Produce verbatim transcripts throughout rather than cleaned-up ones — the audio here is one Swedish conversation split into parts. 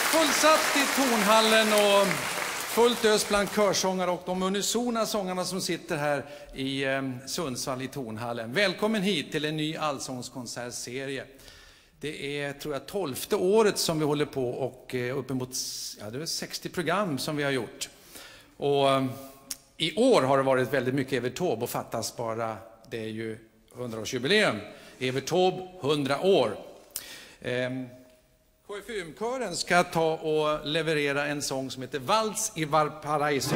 Fullsatt i Tornhallen och fullt ös bland körsångare och de unisona sångarna som sitter här i eh, Sundsvall i Tornhallen. Välkommen hit till en ny allsångskonsertserie. Det är, tror jag, tolfte året som vi håller på och eh, uppemot ja, det är sextio program som vi har gjort. Och eh, i år har det varit väldigt mycket Evert Taube och fattas bara, det är ju hundraårsjubileum. Evert Taube, hundra år. Eh, K F U M-kören ska ta och leverera en sång som heter Vals i Valparaiso.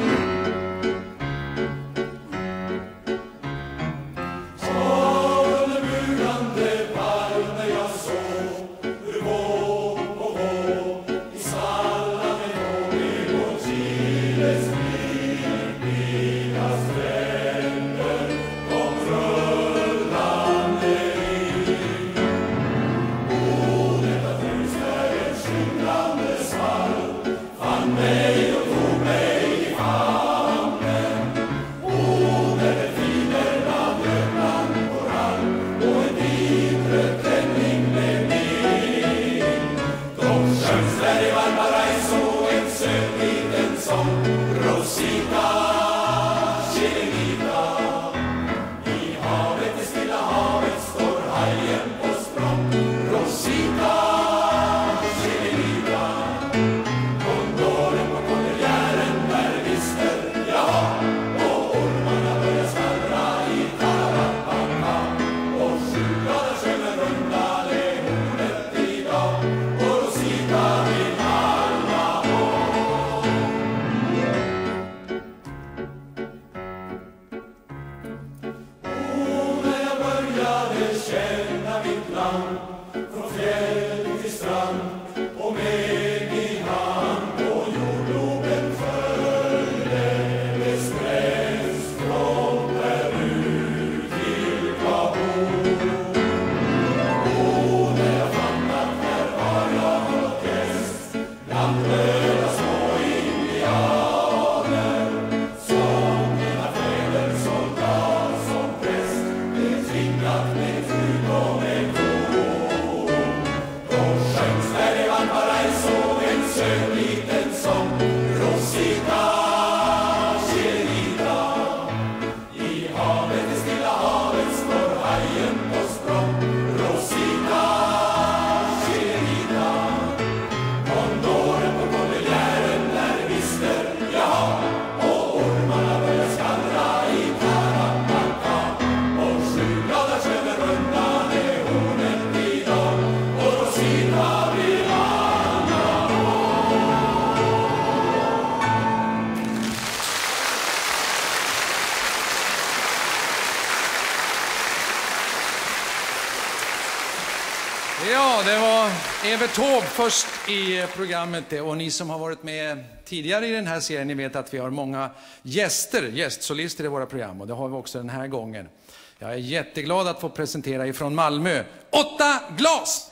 Ja, det var Evert Taube först i programmet. Och ni som har varit med tidigare i den här serien, ni vet att vi har många gäster, gästsolister i våra program. Och det har vi också den här gången. Jag är jätteglad att få presentera ifrån Malmö, Åtta glas!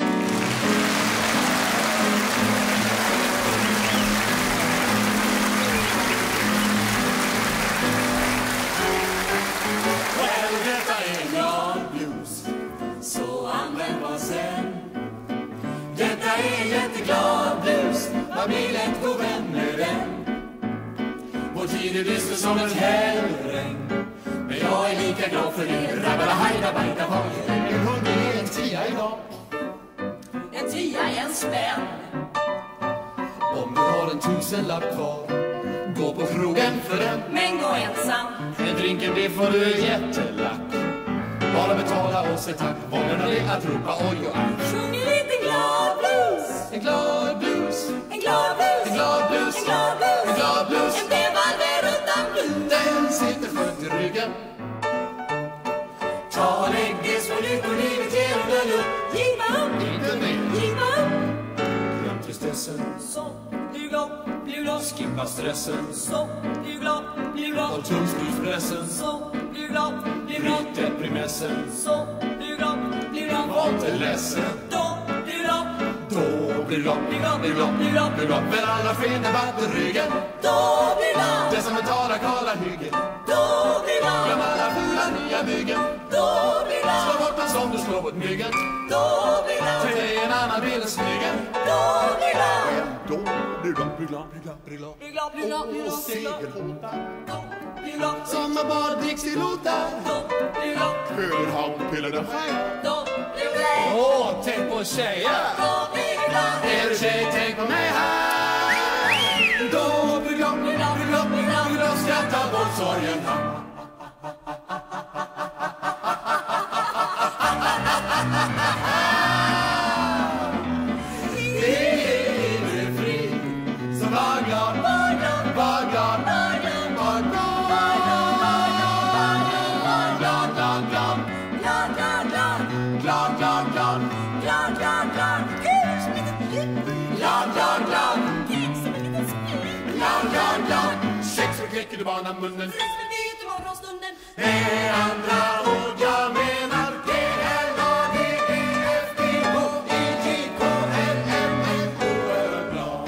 Familjen går vän med den. Vår tid är dyster som ett helgregn, men jag är lika glad för det. Rabbala hajda bajda var en hund är en tia idag. En tia är en spänn. Om du har en tusenlapp kvar, gå på krogen för den. Men gå ensam. En drinken blir får du jättelack. Bara betala oss ett tack. Vångarna det att ropa oj och ack. Sjung lite glad blues. En glad blues. En glad blues. En glad blues. En glad blues. En glad blues. En bevalver utan blues. Den sitter skönt i ryggen. Ta och lägg det små lyckolivet genom den luft. Giva upp. Inte mer. Giva upp. Glöm tristessen. Så blir glad. Blir glad. Skippa stressen. Så blir glad. Blir glad. Och tumskruvspressen. Så blir glad. Blir glad. Bryt deprimessen. Så blir glad. Blir glad. Var inte ledsen. Då blir glad. Då blir glad. Blir glad. Blir glad. Blir glad. Blir glad. Men alla skenar vatten ryggen. Då blir glad. Det som betalar kala hyggen. Då blir glad. Glöm alla fula nya byggen. Då blir glad. Slå bort en som du slår mot myggen. Då blir glad. Ta en annan bild än snyggen. Då blir glad. Då brudglopp, brudglopp, brudglopp, brudglopp, och segelbåtar, sommarbad, Dixie-låtar, Köderhavn, Pillade Sjöar. Åh, tänk på tjejer, är du tjej, tänk på mig här. Då brudglopp, brudglopp, brudglopp, brudglopp, skrattar bort sorgen. Kläcker du barna munnen. Fräs med vet du morgonstunden. Med andra ord jag menar G L A D E F G H I J K L M N O glad.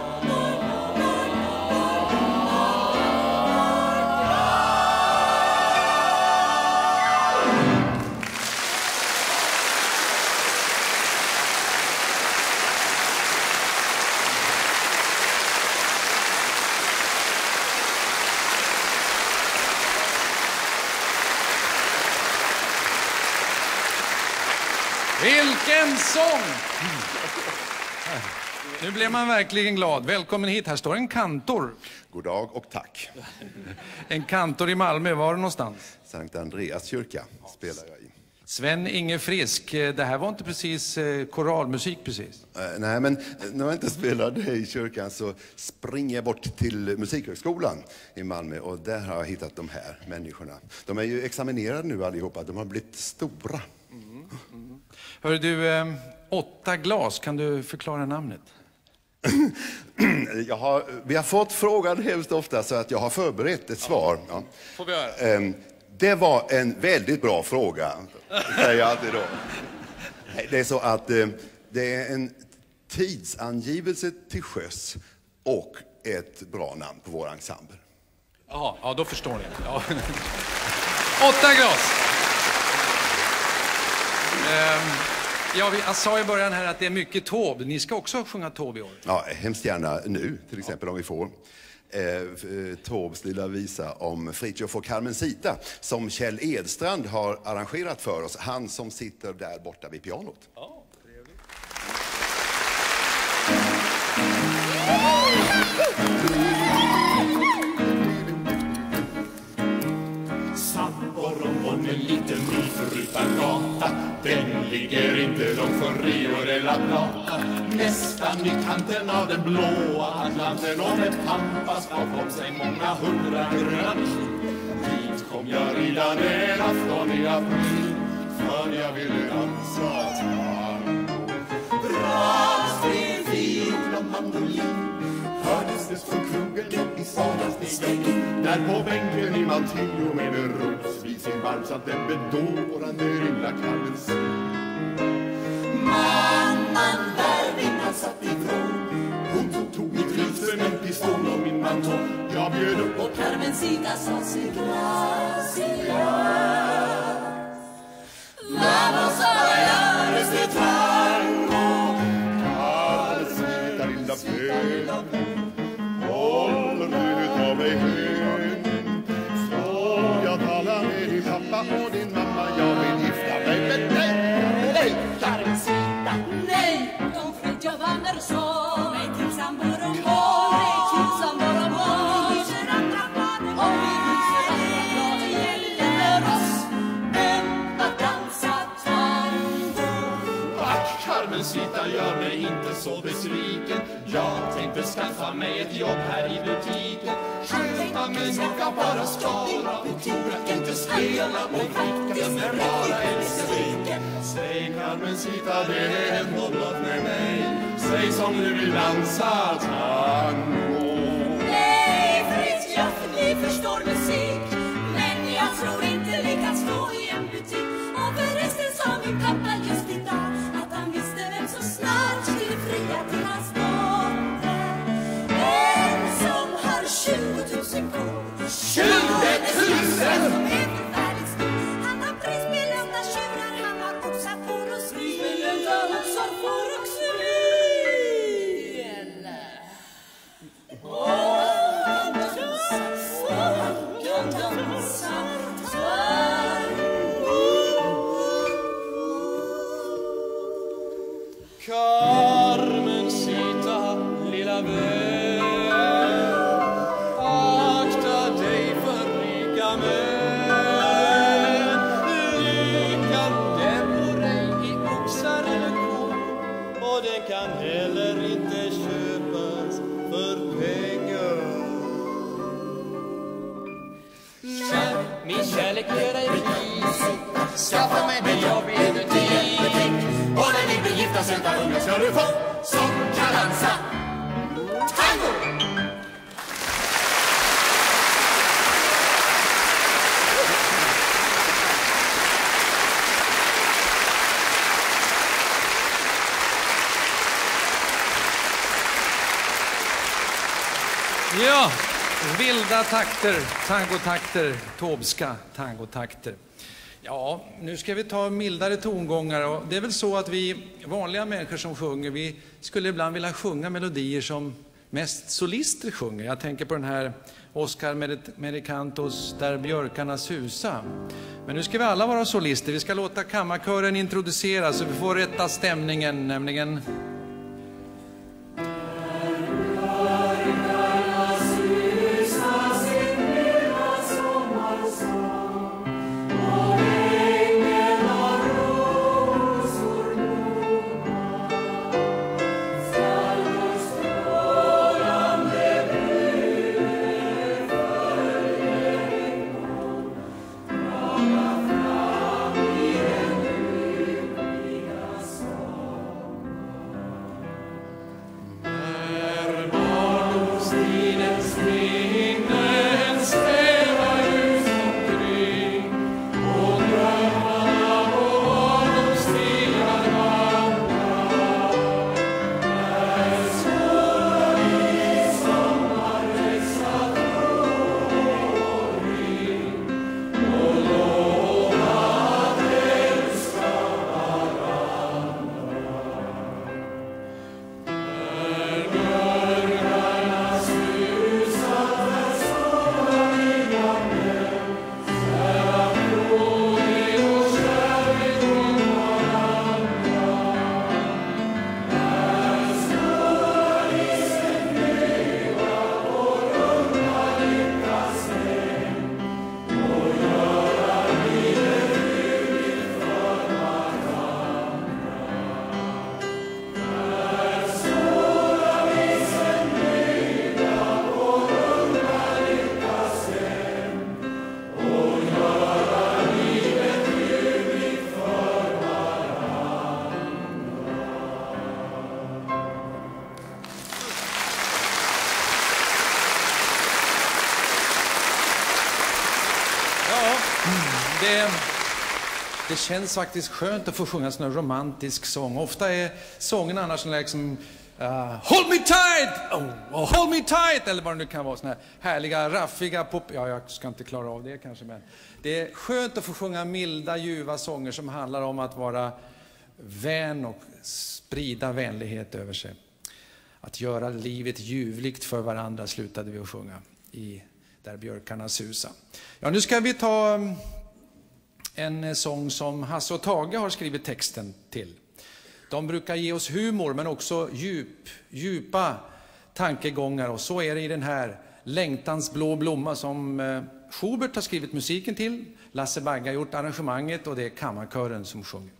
Vilken sång! Nu blir man verkligen glad. Välkommen hit. Här står en kantor. God dag och tack. En kantor i Malmö. Var är du någonstans? Sankt Andreas kyrka spelar jag i. Sven Inge Frisk. Det här var inte precis koralmusik precis. Uh, nej, men när jag inte spelade i kyrkan så springer jag bort till Musikhögskolan i Malmö. Och där har jag hittat de här människorna. De är ju examinerade nu allihopa. De har blivit stora. Mm, mm. Hör du, eh, åtta glas, kan du förklara namnet? jag har, vi har fått frågan hemskt ofta så att jag har förberett ett svar. Ja. Får vi höra? Eh, det var en väldigt bra fråga, säger jag alltid då. Det är så att eh, det är en tidsangivelse till sjöss och ett bra namn på vår ensemble. Jaha, ja, då förstår ni. Ja. Åtta glas! Um, ja, jag sa i början här att det är mycket Taube. Ni ska också sjunga Taube i år. Ja, hemskt gärna nu, till exempel ja. om vi får. Eh, Taubes lilla visa om Fritiof och Carmencita som Kjell Edstrand har arrangerat för oss. Han som sitter där borta vid pianot. Ja, trevligt. Sandborg en liten nyförrutad gata. Den ligger inte långt från Rio de la Plata. Nästan i kanten av den blåa Atlanten. Och med Pampas bakom sig många hundra gröna mil. Dit kom jag redan en afton i april. För jag ville dansa tango. Brasspel, fiol och mandolin hördes det från krogen upp i Salasstegen. Där på bänken i Maltillo med en rusvis i varv satt den bedårande lilla Carmencita. Mamman där vinnan satt ifrån. Hon tog, tog mitt lysen, en pistol och min manton. Jag bjöd upp och Carmencita sa sig gracias. Vamos a bailar este tango. Carmencita lilla vän, håll nu ta mig hem. Så jag talar med din pappa och din mamma. Jag vill gifta mig med dig, med dig, Carmencita. Nej, de Fritiof Andersson. Nej till Samboromborg. Nej till Samboromborg. Vi hyser andra planer. Om vi hyser andra planer gäller oss än att dansa tango. Ack, Carmencita, gör mig inte så besviken. Jag tänkte skaffa mig ett jobb här i butiken. Sköta mig noga, bara spara och tora. Inte spela och dricka, men bara älska. Säg Carmencita, det är ändå blott med mig. Säg som du vill dansa tango. Nej, Fritiof, ni förstår musik. Men jag tror inte vi kan stå i en butik. Och förresten sa min pappa just idag att han visste vem så snart skulle fria till hans dotter. En som har tjugo tusen kor. tjugo tusen! Som är förfärligt stor. Han har prisbelönta tjurar. Han har oxar, får och svin. Prisbelönta oxar, får och svin. heller inte köpas för pengar. Kär, min kärlek gör dig rik. Skaffa mig med jobb i en butik. Och när ni blir gifta söta unga ska du få som kan dansa tango. Ja, vilda takter, tangotakter, tobska tangotakter. Ja, nu ska vi ta mildare tongångar och det är väl så att vi vanliga människor som sjunger, vi skulle ibland vilja sjunga melodier som mest solister sjunger. Jag tänker på den här Oscar Mericantos Där björkarna susa. Men nu ska vi alla vara solister, vi ska låta kammarkören introducera så vi får rätta stämningen, nämligen... Det, det känns faktiskt skönt att få sjunga en sån här romantisk sång. Ofta är sången annars sån liksom uh, Hold me tight! Oh, oh, hold me tight! Eller vad det nu kan vara, såna här härliga, raffiga pop... Ja, jag ska inte klara av det kanske, men det är skönt att få sjunga milda, ljuva sånger som handlar om att vara vän och sprida vänlighet över sig. Att göra livet ljuvligt för varandra slutade vi att sjunga i Där björkarna susa. Ja, nu ska vi ta en sång som Hasse och Tage har skrivit texten till. De brukar ge oss humor men också djup, djupa tankegångar. Och så är det i den här Längtans blå blomma som Schubert har skrivit musiken till. Lasse Bagge har gjort arrangemanget och det är kammarkören som sjunger.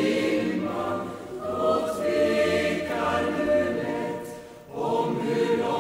Hur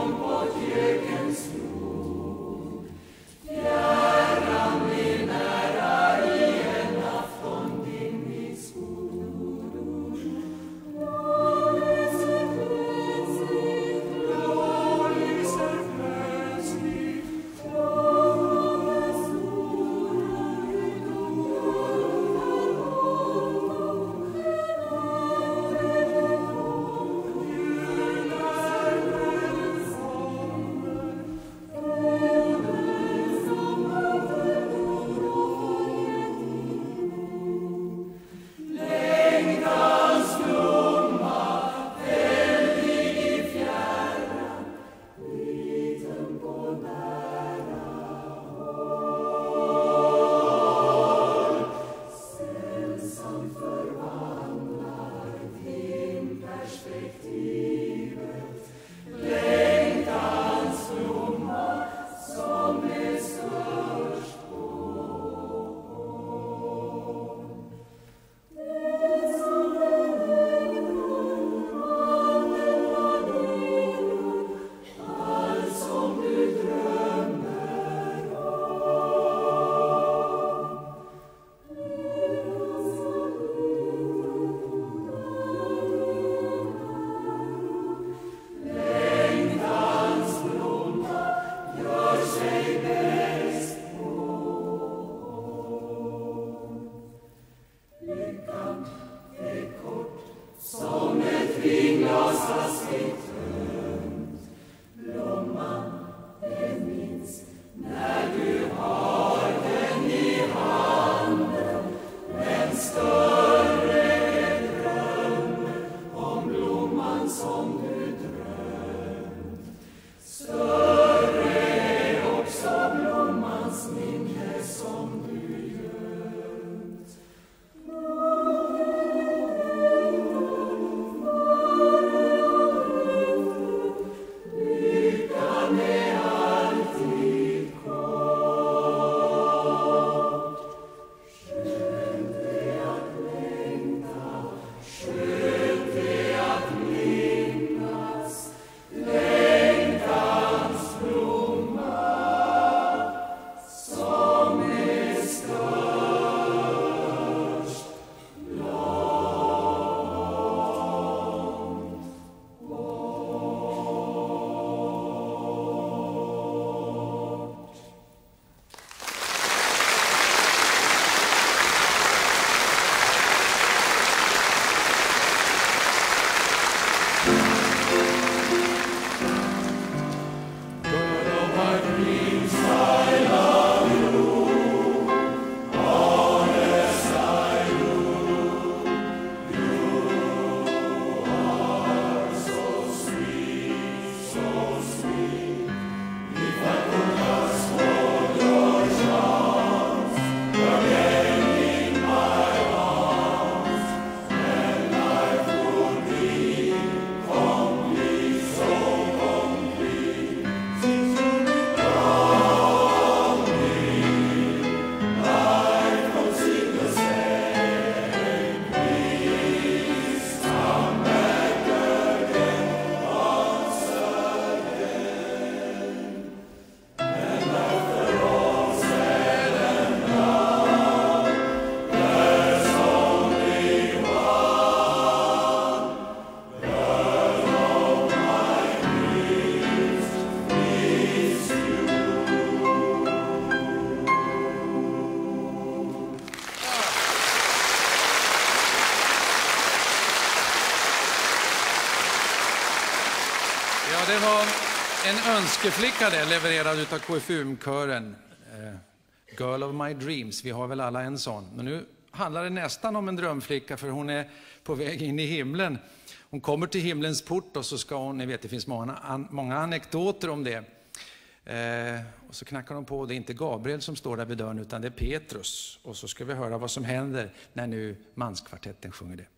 en önskeflicka där, levererad utav K F U M-kören. Eh, Girl of my dreams, vi har väl alla en sån. Men nu handlar det nästan om en drömflicka, för hon är på väg in i himlen. Hon kommer till himlens port och så ska hon, ni vet det finns många, an, många anekdoter om det. Eh, och så knackar de på, det är inte Gabriel som står där vid dörren utan det är Petrus. Och så ska vi höra vad som händer när nu manskvartetten sjunger det.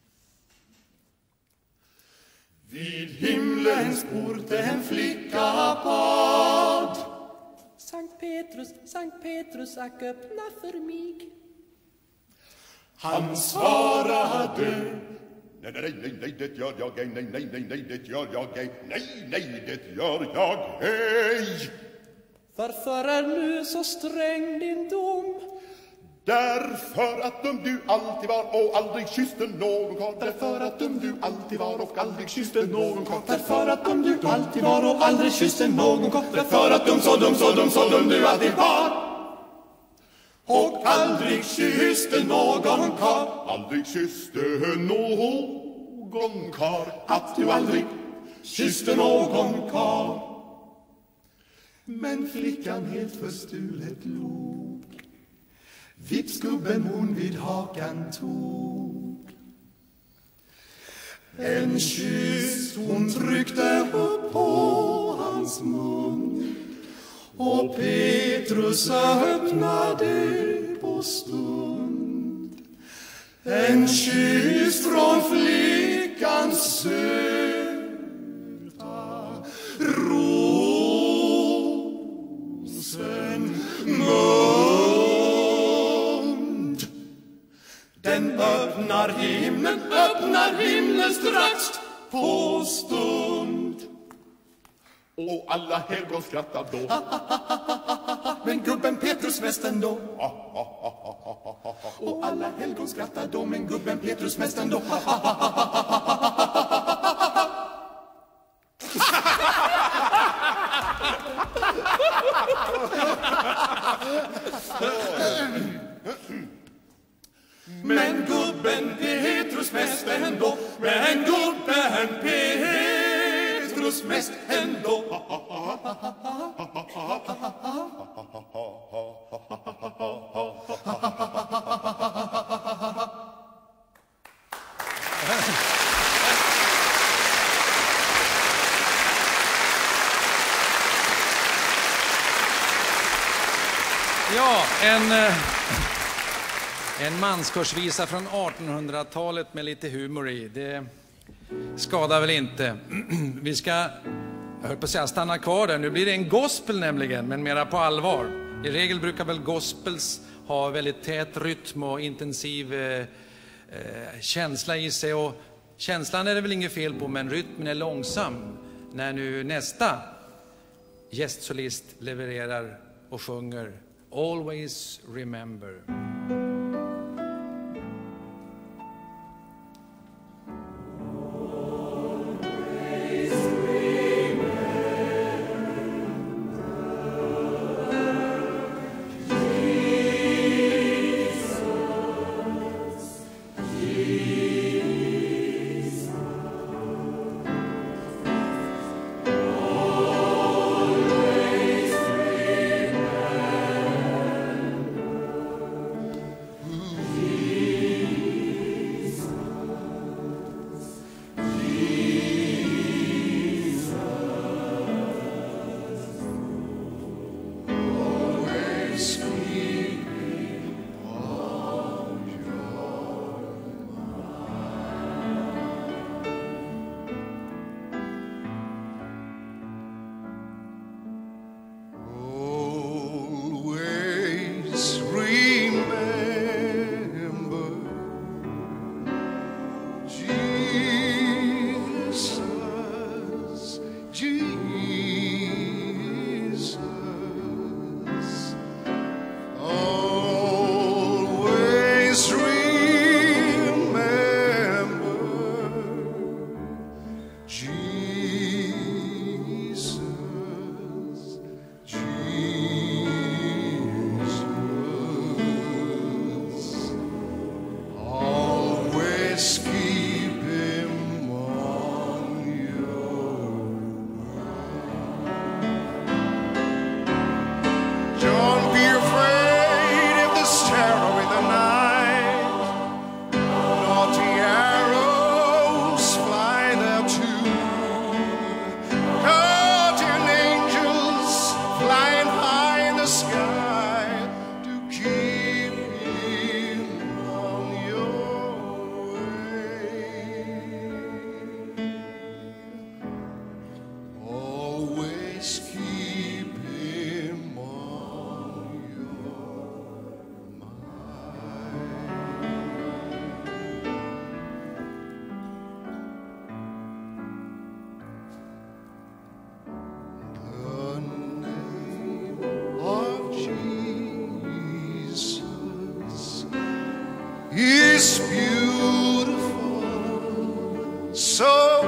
Vid himlens port en flicka bad. Sankt Petrus, Sankt Petrus, ack öppna för mig. Han svarade: Nej, nej, nej, nej, det gör jag ej, nej, nej, nej, nej, det gör jag ej, nej, nej, det gör jag ej. Varför är nu så sträng din dom? Därför att dum du alltid var och aldrig kysste någon karl. Därför att dum du alltid var och aldrig kysste någon karl. Därför att dum du alltid var och aldrig kysste någon karl. Därför att dum så dum så dum så dum du alltid var och aldrig kysste någon karl. Aldrig kysste någon karl. Att du aldrig kysste någon karl. Men flickan helt förstulet log. Vips gubben hon vid hakan tog. En kyss hon tryckte upp på hans mun. Och Petrus öppnade på stund. En kyss från flickans söta rosenmund. Den öppnar himlen, öppnar himlen strax på stund. Och alla helgon skrattar då. Men gubben Petrus mest ändå. Och alla helgon skrattar då. Men gubben Petrus mest ändå. Men gubben Petrus mest ändå. Men gubben Petrus mest ändå. Ja, en, en manskörsvisa från artonhundratalet med lite humor i. Det skadar väl inte. Vi ska, jag höll på att säga, stanna kvar där. Nu blir det en gospel nämligen, men mera på allvar. I regel brukar väl gospels ha väldigt tät rytm och intensiv eh, eh, känsla i sig. Och känslan är det väl inget fel på, men rytmen är långsam. När nu nästa gästsolist levererar och sjunger Always Remember. It's beautiful, so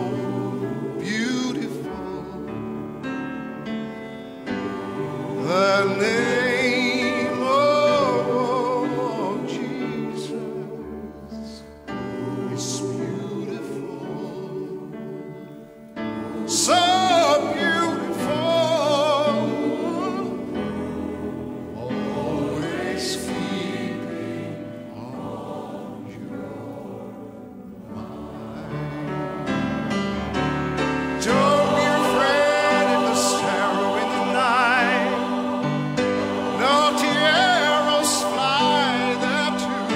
beautiful. The name of Jesus is beautiful, so beautiful. Always keeping on your mind. Don't be afraid of the sparrow in the night. No arrows fly there too.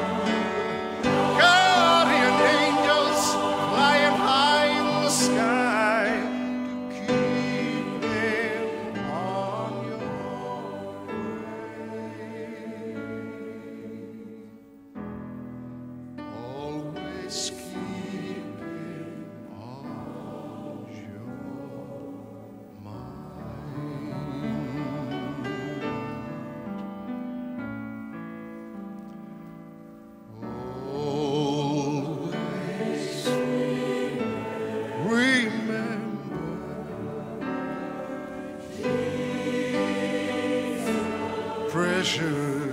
Guardian angels flying high in the sky to keep them on your way. Always keep him on your Always remember precious.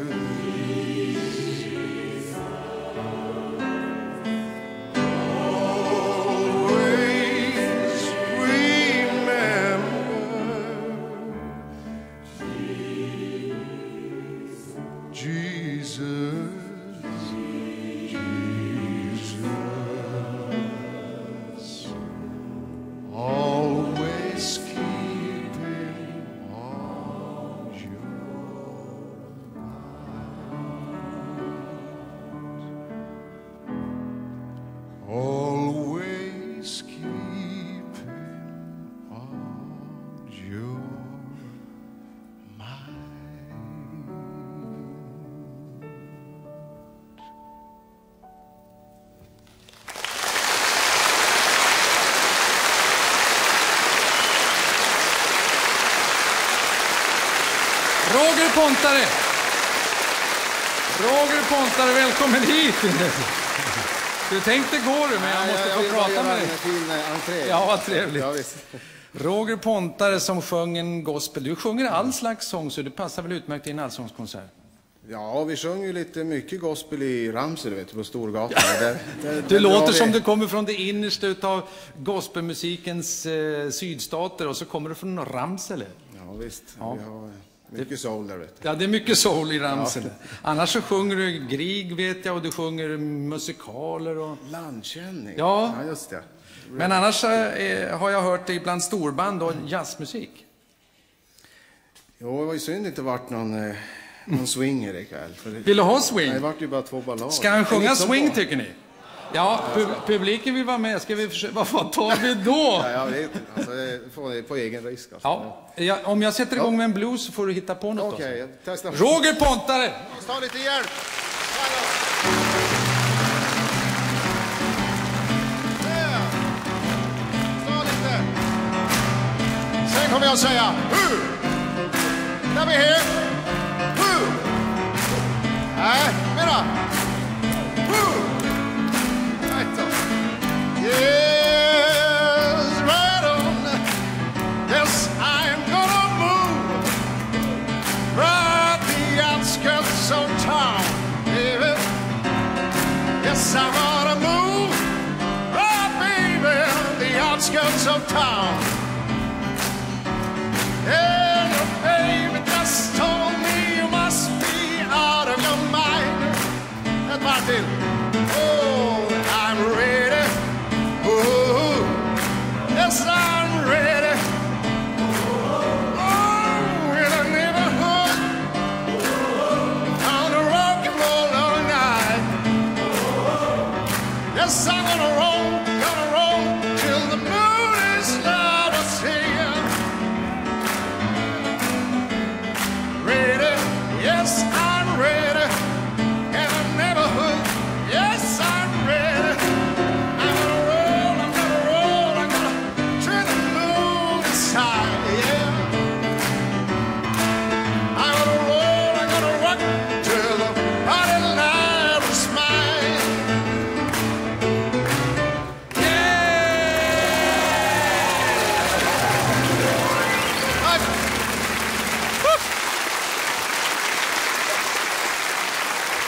Always remember Jesus. Jesus, always keep him on your mind. Always keep him on your mind. Roger Pontare! Roger Pontare, välkommen hit! Du tänkte gå du, men jag måste få prata med dig. Fin entré. Ja, vad trevligt. Ja, visst. Roger Pontare som sjöng en gospel. Du sjunger all slags sång, så det passar väl utmärkt i en allsångskonsert. Ja, vi sjöng ju lite mycket gospel i Ramsel, vet du, på Storgatan. Där, där, Du där låter vi... som du kommer från det innersta av gospelmusikens eh, sydstater och så kommer du från Ramsele. Ja, visst. Ja. Vi har mycket soul där, vet du. Ja, det är mycket soul i Ramsele. Annars så sjunger du Grieg, vet jag, och du sjunger musikaler och... Landkänning. Ja. Ja, just det. Men annars eh, har jag hört dig bland storband och jazzmusik. Jo, det var ju synd inte varit någon, eh, någon swinger ikväll. För det... Vill du ha swing? Nej, det vart ju bara två ballader. Ska han sjunga Lite som swing, bra. tycker ni? Ja, pu- publiken vill vara med. Ska vi försöka... Vad fan tar vi då? Ja, jag vet. Alltså, det får på egen risk. Alltså. Ja, ja, om jag sätter igång med en blues så får du hitta på något. Okej, också. jag testar. Roger Pontare! Vi måste ha lite hjälp. Där. Stå lite. Sen kommer jag att säga hu. Där vi här. Hu. Nej, mera. Hu. Right då. Yes, right on. Yes, I'm gonna move right the outskirts of town, baby. Yes, I'm gonna move right, baby, the outskirts of town. And the baby just told me you must be out of your mind. That's my deal. Oh, I'm ready. Oh, yes, I'm ready. Oh, in the neighborhood, on the rock and roll all night. Yes, I'm gonna roll, gonna roll till the moon is not a seeing. Ready, yes, I'm ready. In the neighborhood,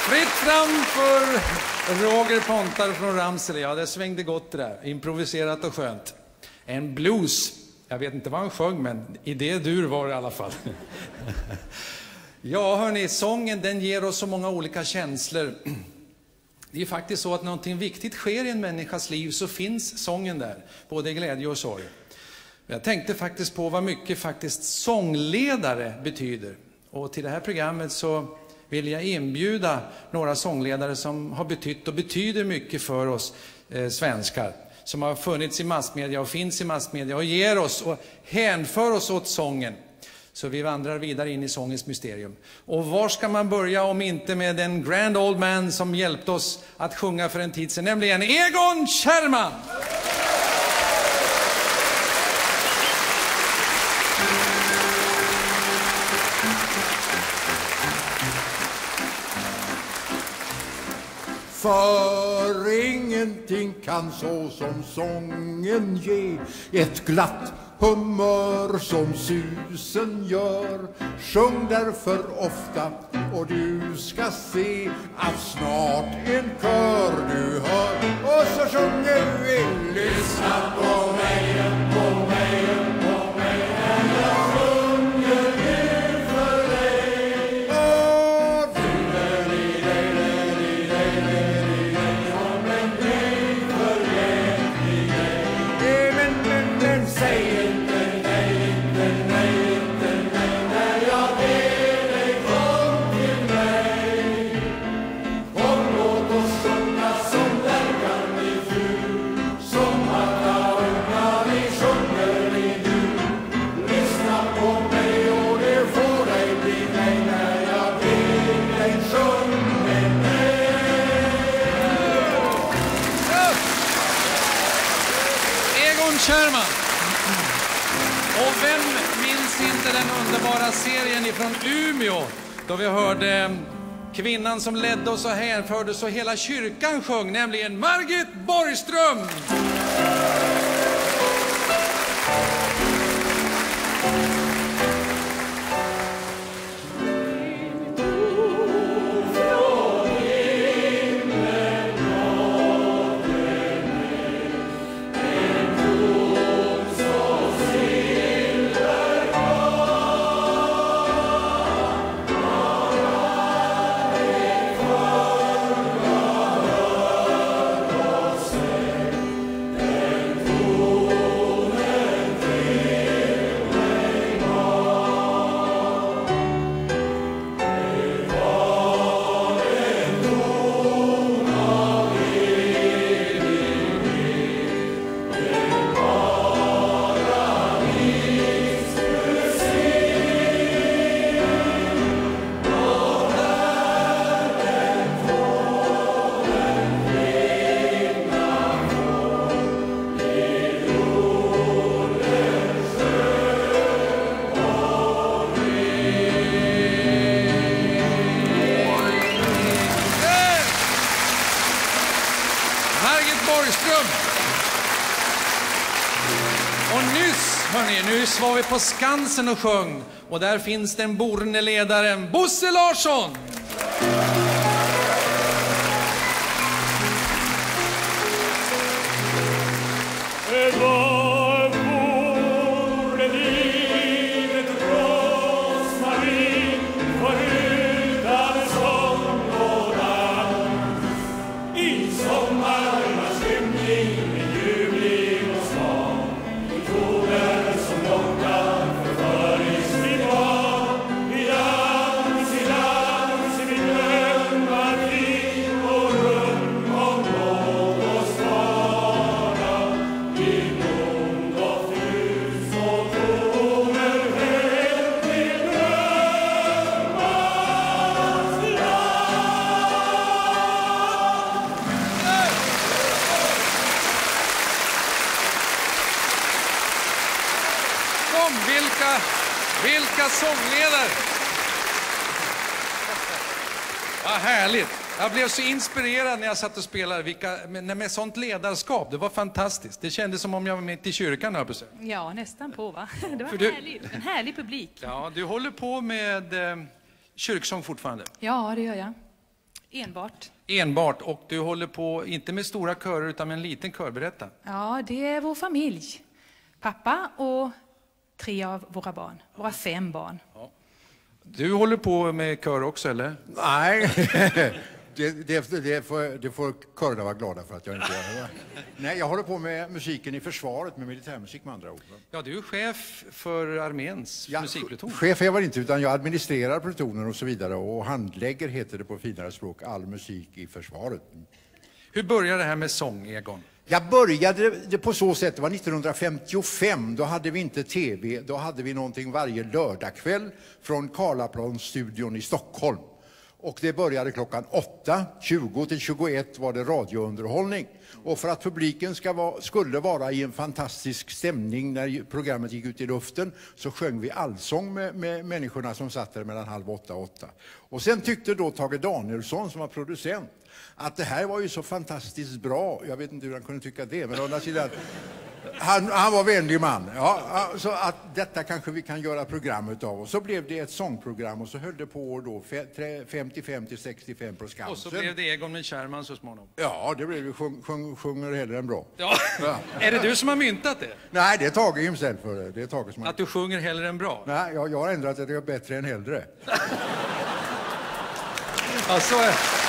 Fritt fram för Roger Pontare från Ramsele. Ja, det svängde gott det där. Improviserat och skönt. En blues. Jag vet inte vad han sjöng, men i det dur var det i alla fall. Ja, hörni, sången den ger oss så många olika känslor. Det är faktiskt så att när någonting viktigt sker i en människas liv så finns sången där. Både glädje och sorg. Jag tänkte faktiskt på vad mycket faktiskt sångledare betyder. Och till det här programmet så vill jag inbjuda några sångledare som har betytt och betyder mycket för oss eh, svenskar. Som har funnits i massmedia och finns i massmedia och ger oss och hänför oss åt sången. Så vi vandrar vidare in i sångens mysterium. Och var ska man börja om inte med den grand old man som hjälpte oss att sjunga för en tid sedan, nämligen Egon Kjærman! För ingenting kan så som sången ge ett glatt humör som susen gör. Sjung därför ofta och du ska se att snart en kör du hör. Och så sjunger vi: lyssna på mig, på mig, på mig, när jag sjunger nu för dig. Och du är i dig, där i dig, där i dig, som en dig förgätlig dig. Men, men, men, säg Kjærman. Och vem minns inte den underbara serien ifrån Umeå då vi hörde kvinnan som ledde oss och hänförde så hela kyrkan sjöng, nämligen Margit Borgström. Nyss var vi på Skansen och sjöng, och där finns den borne ledaren Bosse Larsson. Vilka sångledare! Vad härligt! Jag blev så inspirerad när jag satt och spelade vilka, med, med sånt ledarskap. Det var fantastiskt. Det kändes som om jag var mitt i kyrkan. Här på sig. Ja, nästan på, va? Det var du, härligt. En härlig publik. Ja, du håller på med eh, kyrksång fortfarande. Ja, det gör jag. Enbart. Enbart. Och du håller på, inte med stora körer utan med en liten kör. Berätta. Ja, det är vår familj. Pappa och tre av våra barn. Våra fem barn. Ja. Du håller på med kör också, eller? Nej, det, det, det, får, det får körerna vara glada för att jag inte gör det. Nej, jag håller på med musiken i försvaret, med militärmusik med andra ord. Ja, du är chef för arméns ja, musikpluton. Chef är jag var inte, utan jag administrerar plutonen och så vidare. Och handlägger, heter det på finare språk, all musik i försvaret. Hur började det här med sång, Egon? Jag började det på så sätt, det var nittonhundrafemtiofem, då hade vi inte tv, då hade vi någonting varje lördagkväll från Karlaplanstudion i Stockholm. Och det började klockan åtta, tjugo till tjugoett var det radiounderhållning. Och för att publiken ska vara, skulle vara i en fantastisk stämning när programmet gick ut i luften så sjöng vi allsång med, med människorna som satt där mellan halv åtta och åtta. Och sen tyckte då Tage Danielsson som var producent att det här var ju så fantastiskt bra. Jag vet inte hur han kunde tycka det, men å andra sidan, han, han var vänlig man. Ja, så att detta kanske vi kan göra programmet av. Och så blev det ett sångprogram och så höll det på då femtiofem till sextiofem på Skansen. Och så blev det Egon med Kärman så småningom. Ja, det blev vi sjung, sjung, sjunger hellre än bra. Ja. Ja. Är det du som har myntat det? Nej, det är Tage himself för det. Det är Tage som har... Att du sjunger hellre än bra? Nej, jag, jag har ändrat att det är bättre än hellre. Ja, så är...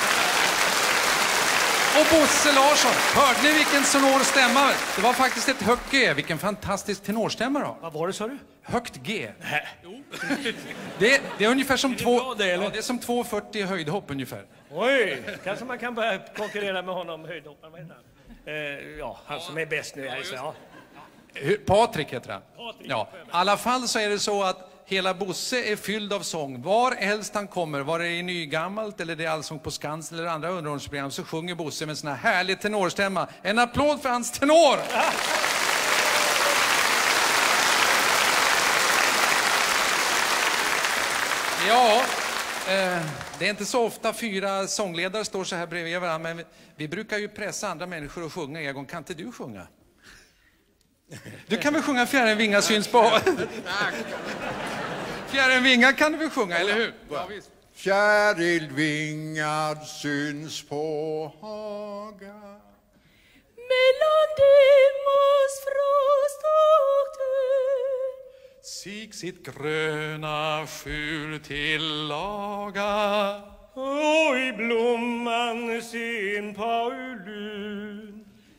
Och Bosse Larsson, hörde ni vilken sonor stämma? Det var faktiskt ett högt G. Vilken fantastisk tenorstämma då. Vad var det, sa du? Högt G. Nej. Jo. Det, det är ungefär som är det två, bra det, eller? ja, det är som två fyrtio höjdhopp ungefär. Oj, kanske man kan börja konkurrera med honom höjdhopparen. Vad heter han? Eh, ja, han som är bäst nu. Ja, ja. Hur- Patrik heter han. Patrik. Ja. I alla fall så är det så att hela Bosse är fylld av sång. Var helst han kommer, var det i Nygammalt eller det är Allsång på Skansen eller andra underhållningsprogram, så sjunger Bosse med en sån här härlig tenorstämma. En applåd för hans tenor! Ja, eh, det är inte så ofta fyra sångledare står så här bredvid varandra, men vi, vi brukar ju pressa andra människor att sjunga. Egon, kan inte du sjunga? Du kan väl sjunga Fjärren vingar syns på... Fjärren vingar kan du väl sjunga, eller hur? Ja, visst. Fjärilvingad syns på Haga. Mellan dimmors frost och död. Sig sitt gröna skjul tillaga. Och i blomman sin paulun.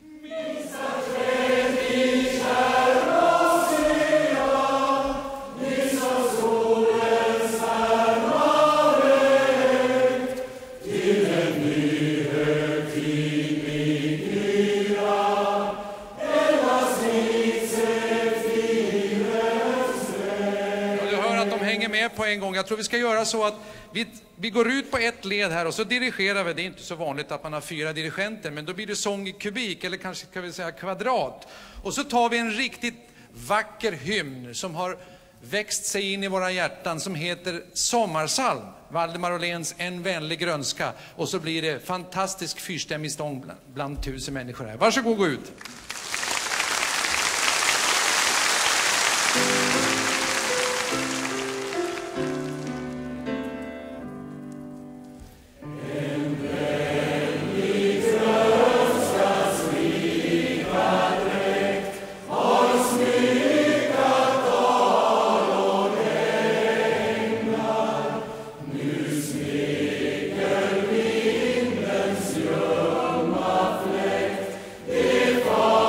På en gång. Jag tror vi ska göra så att vi, vi går ut på ett led här och så dirigerar vi. Det är inte så vanligt att man har fyra dirigenter, men då blir det sång i kubik eller kanske ska vi säga kvadrat. Och så tar vi en riktigt vacker hymn som har växt sig in i våra hjärtan som heter Sommarsalm. Valdemar Åhléns En vänlig grönska. Och så blir det fantastisk fyrstämmig stång bland, bland tusen människor här. Varsågod, gå ut. If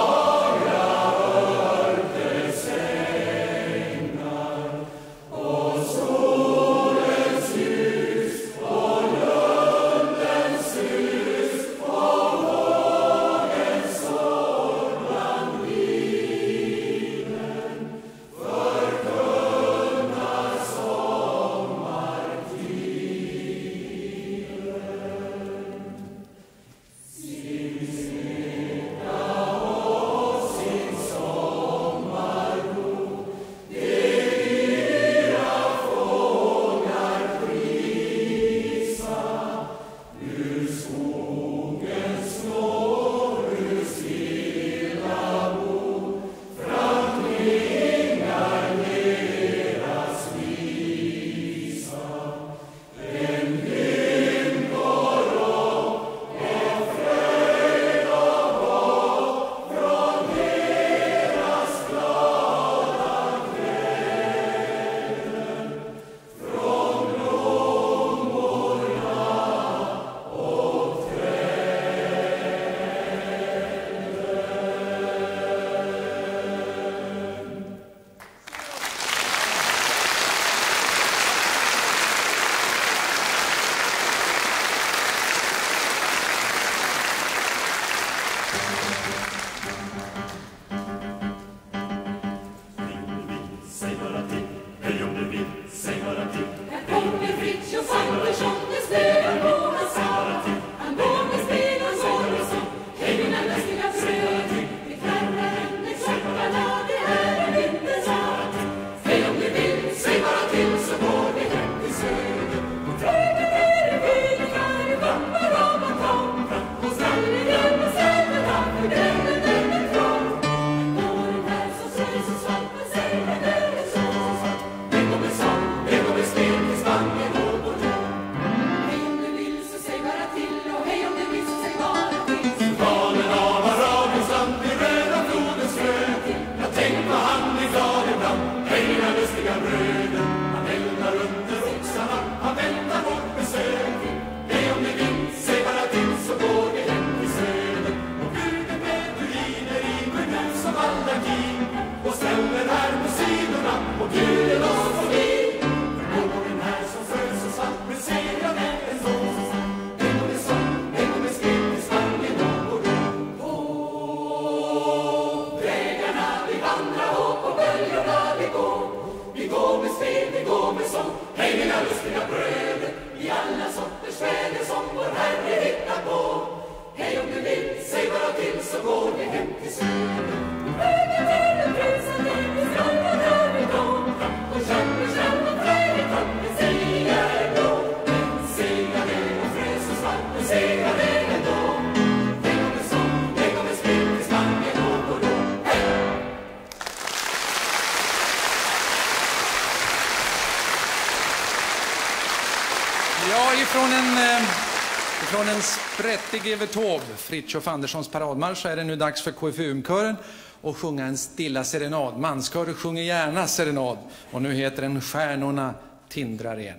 ifrån en, eh, ifrån en sprättig Evert Taube, Fritiof Anderssons paradmarsch, så är det nu dags för K F U M-kören att sjunga en stilla serenad. Manskörer sjunger gärna serenad. Och nu heter den Stjärnorna tindrar igen.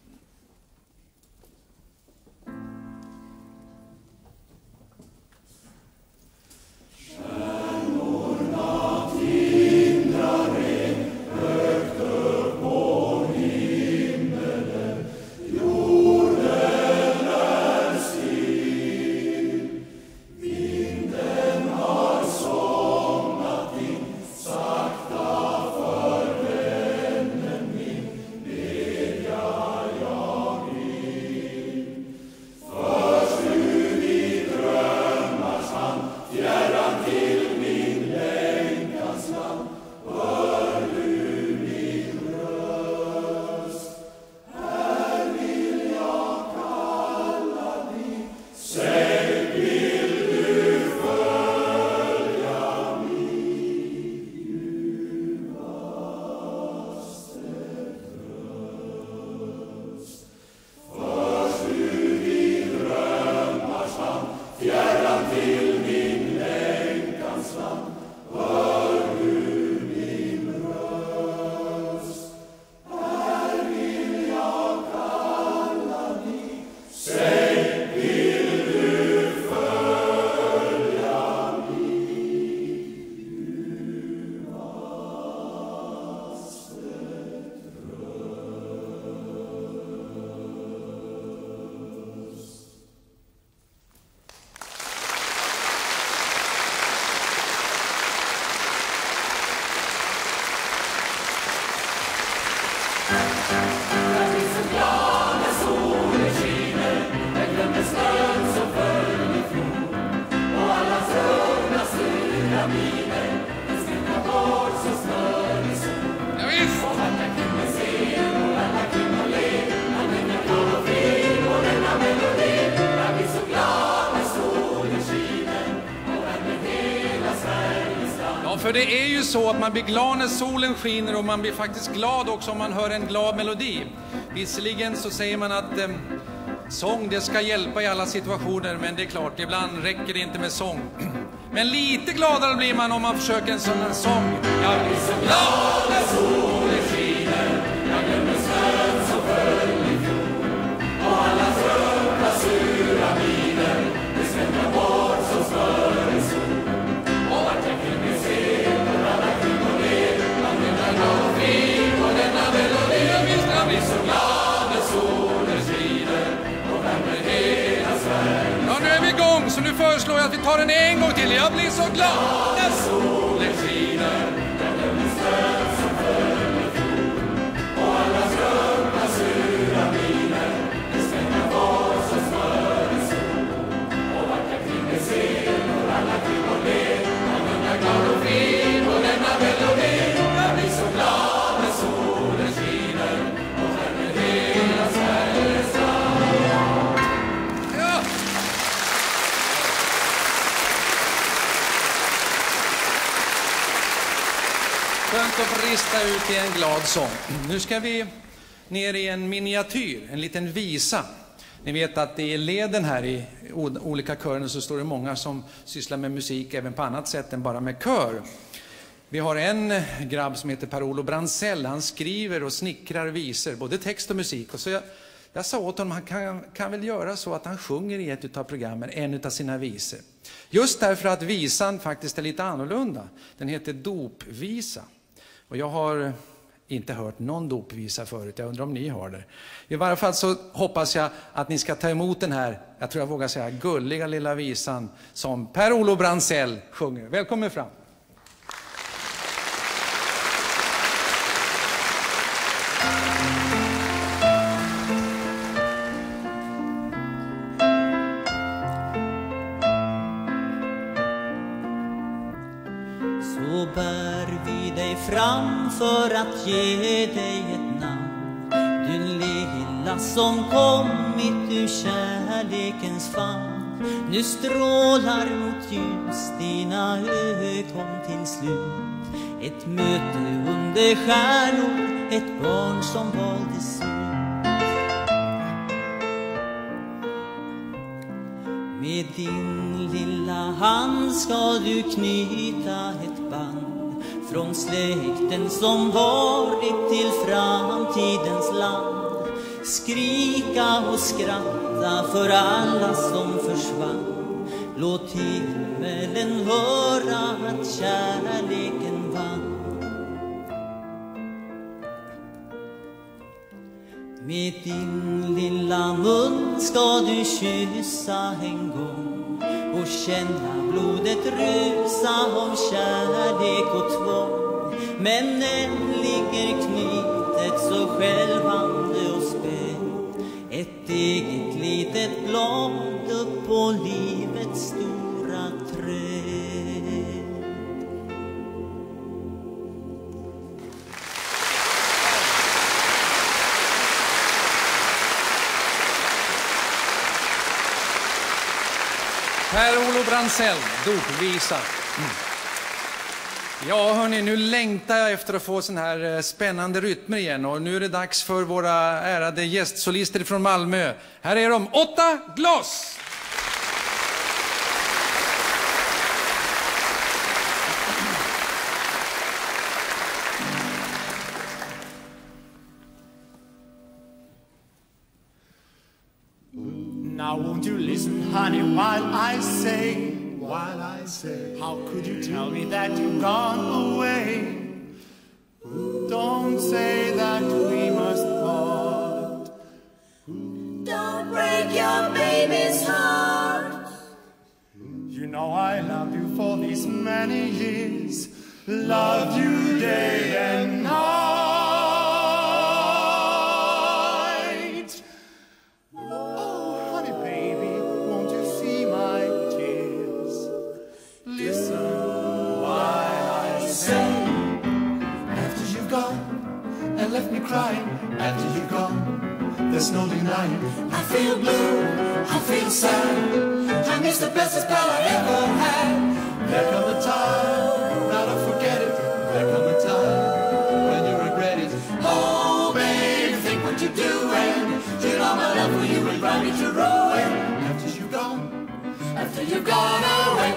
För det är ju så att man blir glad när solen skiner och man blir faktiskt glad också om man hör en glad melodi. Visserligen så säger man att eh, sång det ska hjälpa i alla situationer, men det är klart, ibland räcker det inte med sång. Men lite gladare blir man om man försöker en sån en sång. Jag blir så glad när solen skiner, jag glömmer snön som föll i fjol. Och alla trötta sura miner, det svämmar bort som smör i sol. Och vart jag kunde se hur alla kvinnor ler, man nynnar glad och fin på denna melodi. Jag visst jag blir så glad när solen skiner och värmer hela Sverige. Ja, nu är vi igång, så nu föreslår jag att vi tar den en gång till. Jag blir så glad när solen skiner, jag glömmer snön som föll i fjol. Och alla trötta sura miner, det svämmar bort som smör i sol. Och vart jag kunde se hur alla kvinnor ler, man nynnar glad och fin på denna melodi. Jag blir så glad när solen skiner och värmer hela Sveriges land. Ja! Skönt att få rista ut i en glad sång. Nu ska vi ner i en miniatyr, en liten visa. Ni vet att i leden här i olika körer så står det många som sysslar med musik även på annat sätt än bara med kör. Vi har en grabb som heter Per-Olof Bransell. Han skriver och snickrar visor, både text och musik. Och så jag, jag sa åt honom, han kan, kan väl göra så att han sjunger i ett av programmen, en av sina visor. Just därför att visan faktiskt är lite annorlunda. Den heter Dopvisa. Och jag har inte hört någon dopvisa förut. Jag undrar om ni har det. I varje fall så hoppas jag att ni ska ta emot den här, jag tror jag vågar säga, gulliga lilla visan som Per-Olof Bransell sjunger. Välkommen fram. Så bär vi dig fram för att ge dig ett namn, du lilla som kommit ur kärlekens famn. Nu strålar mot ljus dina ögon till slut, ett möte under stjärnor, ett barn som valdes ut. Med din lilla hand ska du knyta ett band från släkten som varit till framtidens land. Skrika och skratta för alla som försvann. Låt himmelen höra att kärleken vann. Med din lilla mun ska du kyssa en gång och känna blodet rusa om kärlek och tvång. Men än ligger knytet så skälvande och spänt ett eget litet blad upp på livets stora träd. Per-Olof Brandsell, dopvisa. Mm. Ja, hörni, nu längtar jag efter att få sån här spännande rytmer igen. Och nu är det dags för våra ärade gästsolister från Malmö. Här är de, åtta glas! Now won't you listen, honey, while I say, while I say, how could you tell me that you've gone away? Don't say that we must part. Don't break your baby's heart. You know I loved you for these many years, loved you day and night. Left me crying after you're gone. There's no denying. I feel blue, I feel sad. I miss the bestest pal I ever had. There come a time, now don't forget it. There come a time when you regret it. Oh, babe, think what you're doing. You know my love for you will drive me to ruin. After you're gone, after you've gone away.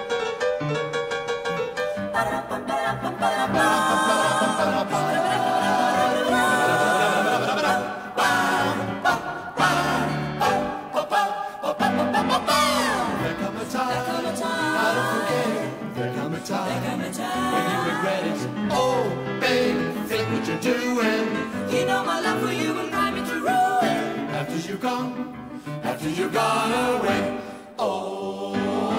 When you regret it, oh babe, think what you're doing. You know my love for you will drive me to ruin. After you're gone, after you've gone away. Oh,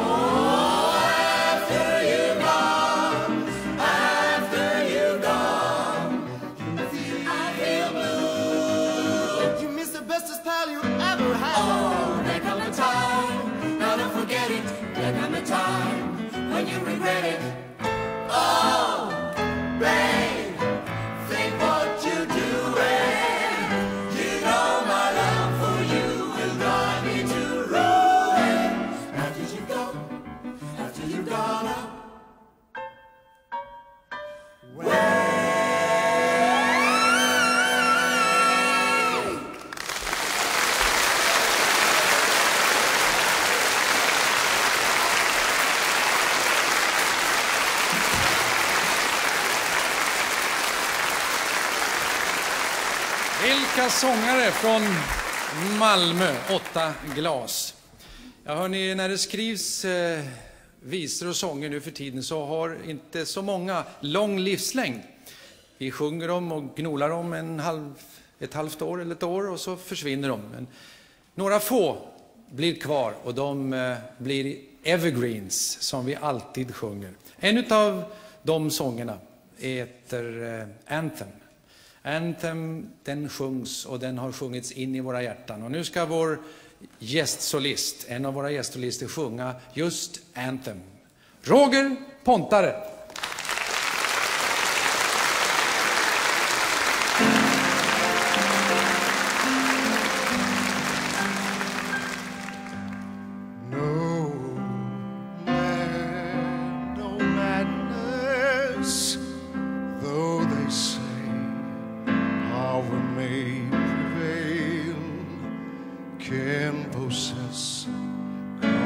after you're gone, after you're gone, I feel blue. You miss the bestest pal you ever had. Oh, there come a time, now don't forget it. There come a time when you regret it. Oh, babe, think what you're doing. You know my love for you will drive me to ruin. After you've gone, after you've gone away. Vilka sångare från Malmö, åtta glas. Ja, hörni, när det skrivs eh, visor och sånger nu för tiden så har inte så många lång livslängd. Vi sjunger dem och gnolar dem en halv, ett halvt år eller ett år och så försvinner de. Men några få blir kvar och de eh, blir evergreens som vi alltid sjunger. En av de sångerna heter eh, Anthem. Anthem, den sjungs och den har sjungits in i våra hjärtan. Och nu ska vår gästsolist, en av våra gästsolister, sjunga just Anthem. Roger Pontare. No man, no madness, though they say power may prevail, can possess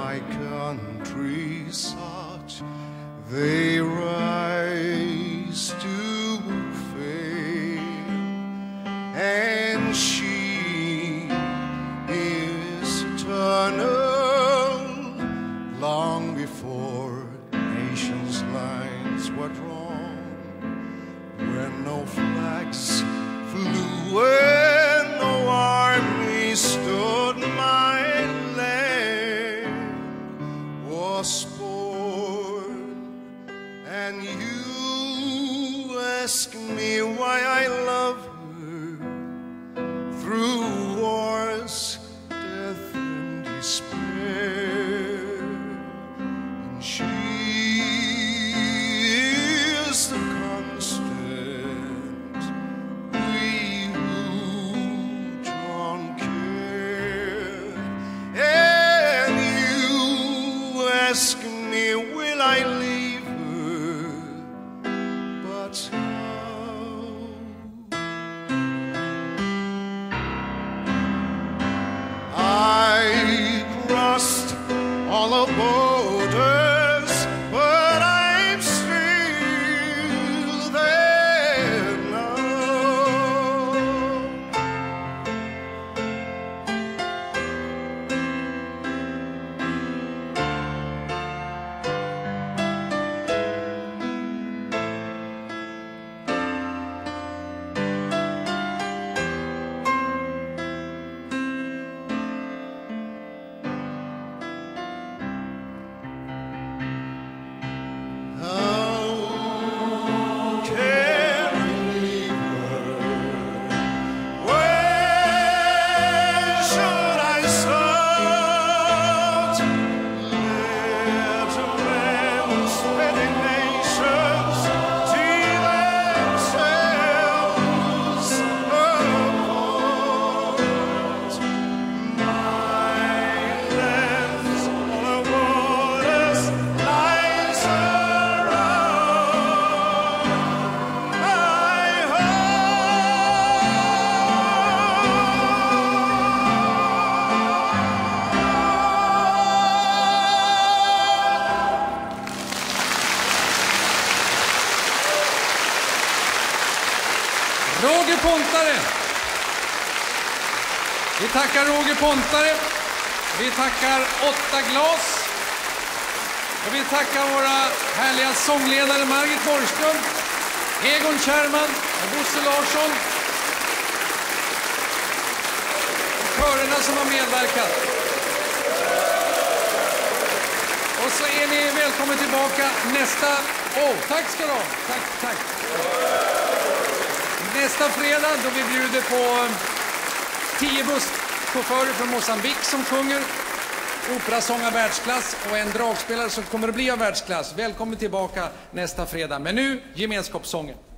my country such they rise to fame, and she is eternal long before nations' lines were drawn, when no flags flew and no army stood, my land was born. And you ask me why I love her, through wars, death and despair, and she is the constant we who don't care. And you ask me, will I leave her? But how? I crossed all the borders, but I'm still there now. How can I leave her? Where should I start? Let a man spreading nations see themselves apart. My lands, all the waters, lies around my Roger Pontare. Vi tackar Roger Pontare. Vi tackar Åtta glas. Och vi tackar våra härliga sångledare Margit Borgström, Egon Kärman och Bosse Larsson. Och körerna som har medverkat. Och så är ni välkommen tillbaka nästa... Åh, oh, tack ska du ha. Tack, tack. Nästa fredag då vi bjuder på tio busschaufförer från Mosambik som sjunger, operasång av världsklass och en dragspelare som kommer att bli av världsklass. Välkommen tillbaka nästa fredag. Men nu gemenskapssången.